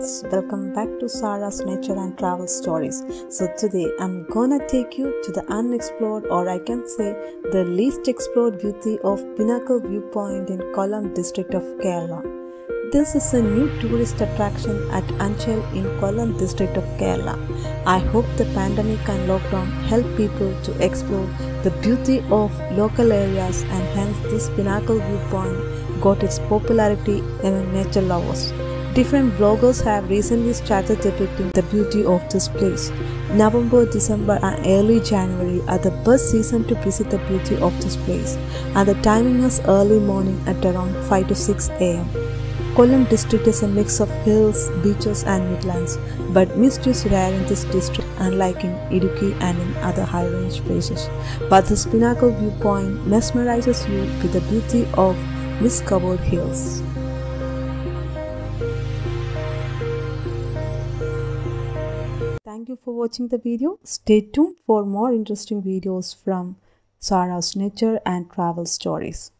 friends, welcome back to Sarah's Nature and Travel Stories. So today I'm gonna take you to the unexplored, or I can say the least explored beauty of Pinnacle Viewpoint in Kollam district of Kerala. This is a new tourist attraction at Anchal in Kollam district of Kerala. I hope the pandemic and lockdown help people to explore the beauty of local areas, and hence this Pinnacle Viewpoint got its popularity among nature lovers. Different vloggers have recently started depicting the beauty of this place. November, December and early January are the best season to visit the beauty of this place, and the timing is early morning at around 5 to 6 am. Kollam district is a mix of hills, beaches and midlands, but mist is rare in this district, unlike in Idukki and in other high-range places. But this Pinnacle Viewpoint mesmerizes you with the beauty of mist-covered hills. Thank you for watching the video. Stay tuned for more interesting videos from Sarah's Nature and Travel Stories.